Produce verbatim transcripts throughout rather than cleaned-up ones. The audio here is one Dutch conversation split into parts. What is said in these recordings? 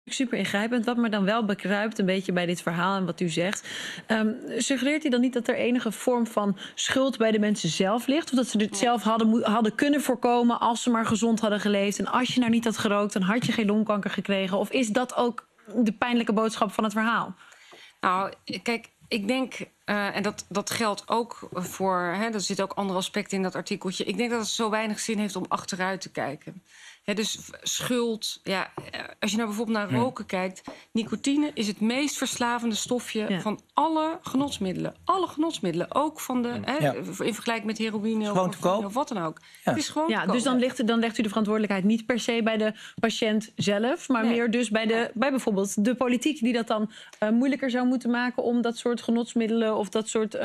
Super ingrijpend. Wat me dan wel bekruipt een beetje bij dit verhaal en wat u zegt. Um, suggereert u dan niet dat er enige vorm van schuld bij de mensen zelf ligt? Of dat ze dit zelf hadden, hadden kunnen voorkomen als ze maar gezond hadden geleefd? En als je nou niet had gerookt, dan had je geen longkanker gekregen. Of is dat ook de pijnlijke boodschap van het verhaal? Nou, kijk, ik denk, uh, en dat, dat geldt ook voor, hè, er zitten ook andere aspecten in dat artikeltje. Ik denk dat het zo weinig zin heeft om achteruit te kijken. He, dus schuld, ja, als je nou bijvoorbeeld naar roken ja. kijkt... nicotine is het meest verslavende stofje ja. van alle genotsmiddelen. Alle genotsmiddelen, ook van de, ja. he, in vergelijking met heroïne of, of wat dan ook. Ja. Het is gewoon ja, dus dan, ligt, dan legt u de verantwoordelijkheid niet per se bij de patiënt zelf... maar nee. meer dus bij, de, bij bijvoorbeeld de politiek... die dat dan uh, moeilijker zou moeten maken om dat soort genotsmiddelen... of dat soort, uh,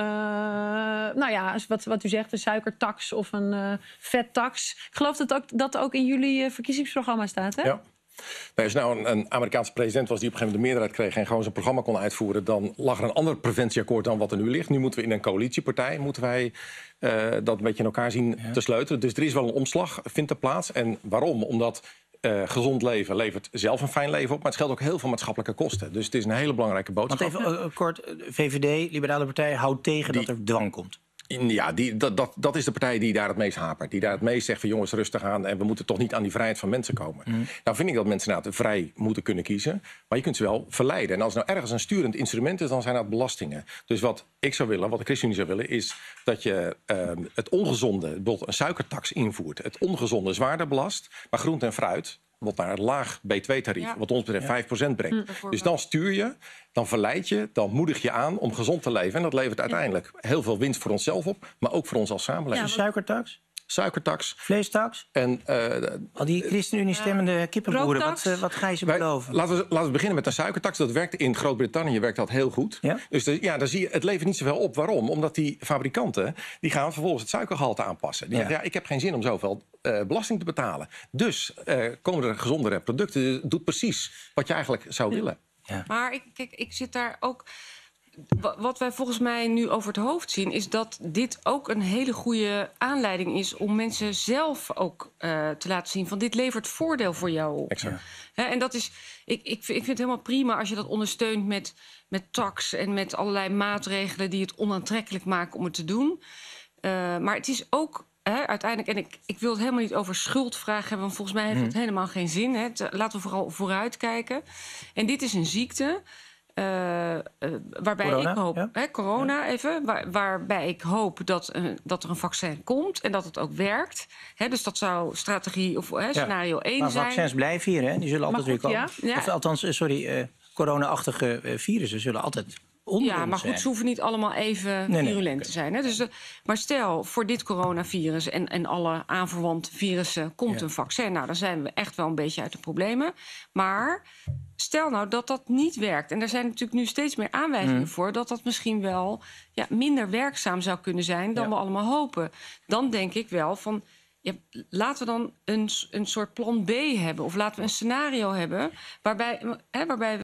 nou ja, wat, wat u zegt, een suikertax of een uh, vettax. Ik geloof dat ook, dat ook in jullie... Uh, verkiezingsprogramma staat, hè? Ja. Nee, als nou een, een Amerikaanse president was die op een gegeven moment de meerderheid kreeg... en gewoon zijn programma kon uitvoeren... dan lag er een ander preventieakkoord dan wat er nu ligt. Nu moeten we in een coalitiepartij moeten wij, uh, dat een beetje in elkaar zien ja. te sleutelen. Dus er is wel een omslag, vindt er plaats. En waarom? Omdat uh, gezond leven levert zelf een fijn leven op... maar het scheelt ook heel veel maatschappelijke kosten. Dus het is een hele belangrijke boodschap. Want even uh, kort, V V D, Liberale Partij, houdt tegen die, dat er dwang komt. Ja, die, dat, dat, dat is de partij die daar het meest hapert. Die daar het meest zegt van jongens, rustig aan... en we moeten toch niet aan die vrijheid van mensen komen. Mm. Nou vind ik dat mensen nou vrij moeten kunnen kiezen... maar je kunt ze wel verleiden. En als nou ergens een sturend instrument is, dan zijn dat belastingen. Dus wat ik zou willen, wat de ChristenUnie zou willen... is dat je uh, het ongezonde, bijvoorbeeld een suikertax invoert... het ongezonde zwaarder belast, maar groente en fruit... wat naar het laag B twee tarief, ja. wat ons betreft vijf procent brengt. Mm, dus dan stuur je, dan verleid je, dan moedig je aan om gezond te leven. En dat levert uiteindelijk heel veel winst voor onszelf op... maar ook voor ons als samenleving. Ja, suikertax? Suikertax. Vleestax? En uh, al die ChristenUnie stemmende uh, kippenboeren, wat, uh, wat ga je ze wij, beloven? Laten we, laten we beginnen met een suikertax. Dat werkt in Groot-Brittannië werkt dat heel goed. Ja? Dus de, ja, daar zie je, het levert niet zoveel op. Waarom? Omdat die fabrikanten die gaan vervolgens het suikergehalte aanpassen. Die ja. zeggen, ja, ik heb geen zin om zoveel uh, belasting te betalen. Dus uh, komen er gezondere producten. Het doet precies wat je eigenlijk zou ja. willen. Ja. Maar ik, kijk, ik zit daar ook... Wat wij volgens mij nu over het hoofd zien... is dat dit ook een hele goede aanleiding is... om mensen zelf ook uh, te laten zien... van dit levert voordeel voor jou op. Exact. He, en dat is, ik, ik, ik vind het helemaal prima als je dat ondersteunt met, met tax... en met allerlei maatregelen die het onaantrekkelijk maken om het te doen. Uh, maar het is ook... He, uiteindelijk, en ik, ik wil het helemaal niet over schuldvragen hebben... want volgens mij heeft het hmm. helemaal geen zin. He. Het, laten we vooral vooruitkijken. En dit is een ziekte... Uh, uh, waarbij corona, ik hoop, ja. hè, corona even, waar, waarbij ik hoop dat, uh, dat er een vaccin komt en dat het ook werkt. Hè, dus dat zou strategie of hè, scenario ja. één maar zijn. Maar vaccins blijven hier, hè? Die zullen altijd goed, weer komen. Ja? Ja. Of althans, sorry, uh, corona-achtige uh, virussen zullen altijd onder Ja, maar goed, ze hoeven niet allemaal even nee, virulent nee. te zijn. Hè? Dus, uh, maar stel, voor dit coronavirus en, en alle aanverwante virussen komt ja. een vaccin. Nou, dan zijn we echt wel een beetje uit de problemen. Maar stel nou dat dat niet werkt. En er zijn natuurlijk nu steeds meer aanwijzingen mm. voor... dat dat misschien wel ja, minder werkzaam zou kunnen zijn dan ja. we allemaal hopen. Dan denk ik wel van... Ja, laten we dan een, een soort plan B hebben. Of laten we een scenario hebben waarbij, hè, waarbij we